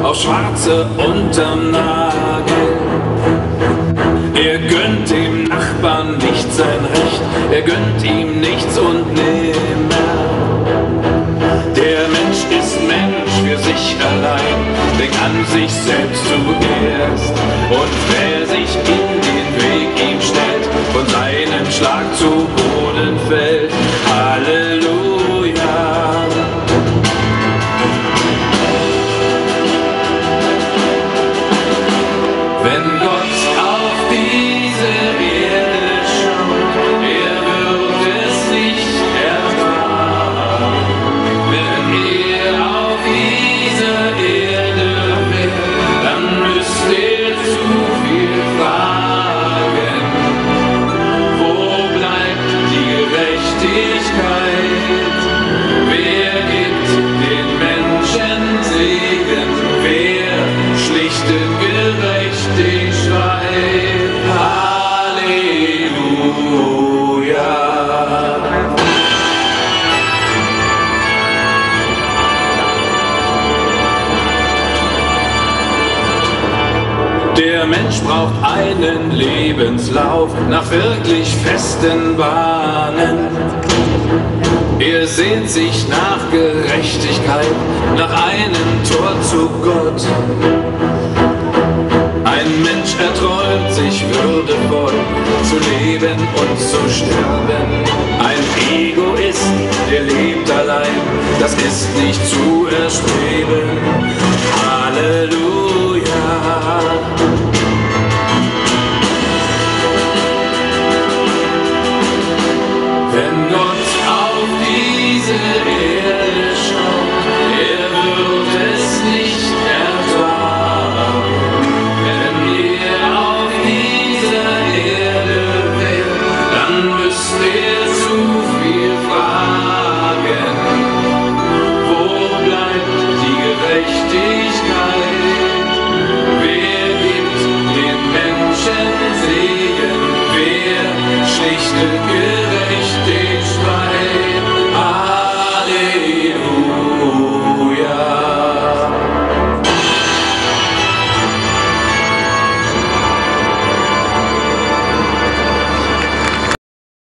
auf Schwarze unterm Nagel. Er gönnt dem Nachbarn nicht sein Recht, er gönnt ihm nichts und nimmer. Der Mensch ist Mensch für sich allein, denkt an sich selbst zuerst. Und wer sich in den Weg ihm stellt, von seinem Schlag zu Boden fällt. Halleluja. Wenn Gott auf diese Erde schaut, er wird es nicht erfahren. Wenn er auf dieser Erde wäre, dann müsste er zu viel fragen. Wo bleibt die Gerechtigkeit? Wer gibt den Menschen Segen? Wer schlichtet gerecht den Streit? Halleluja. Der Mensch braucht einen Lebenslauf nach wirklich festen Bahnen. Er sehnt sich nach Gerechtigkeit, nach einem Tor zu Gott. Ein Mensch erträumt sich würdevoll zu leben und zu sterben. Ein Egoist, der lebt allein, das ist nicht zu erstreben. Halleluja. Wenn Gott auf diese Erde schaut, er wird es nicht ertragen. Wenn er auf dieser Erde wäre, dann müsste er zu viel fragen. Wo bleibt die Gerechtigkeit? Wer gibt den Menschen Segen? Wer schlichtet